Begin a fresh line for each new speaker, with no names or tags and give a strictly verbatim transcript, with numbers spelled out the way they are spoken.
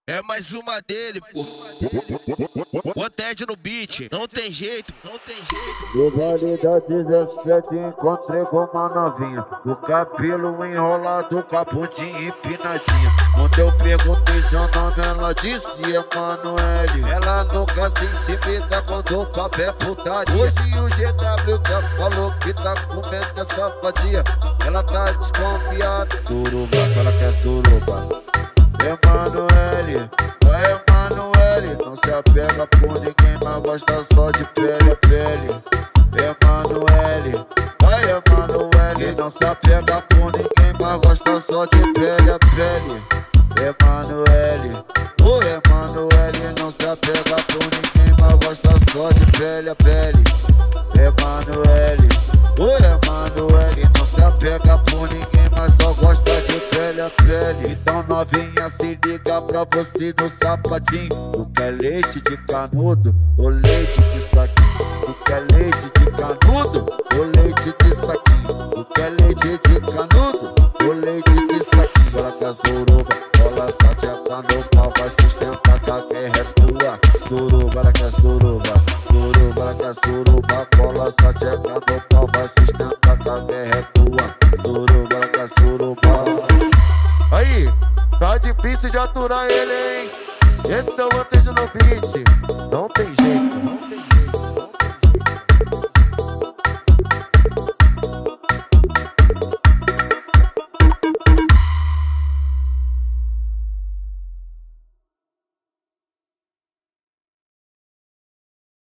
É mais uma dele, pô. O Ted no beat, não tem jeito, não tem jeito.
No vale da dezessete encontrei com uma novinha, o cabelo enrolado com a pontinha empinadinha. Quando eu perguntei seu nome ela disse Emanuele. Ela nunca se intimida quando o papo é putaria. Hoje o G W K falou que tá comendo essa vadia. Ela tá desconfiada. Suruba, ela quer suruba. Emanuele, vai Emanuele, não se apega por ninguém, mas gosta só de pele a pele. Emanuele, vai Emanuele, não se apega por ninguém, mas gosta só de pele a pele. Emanuele, o Emanuele, não se apega por ninguém, mas gosta só de pele a pele. Emanuele, o Emanuele, não se apega por ninguém, mas só gosta de pele a pele. Então novinha, se liga pra você no sapatinho. Tu quer leite de canudo ou leite de saquinho? Tu quer leite de canudo ou leite de saquinho? Tu quer leite de canudo ou leite de saquinho? Ela quer suruba, ela só te no pau, vai sustentar que a guerra é tua. Suruba, ela quer suruba, suruba, ela quer suruba, cola só te no pau, vai sustentar que a guerra é tua. Suruba, ela quer suruba. Aí, tá difícil de aturar ele, hein? Esse é o Ted no beat, não tem jeito.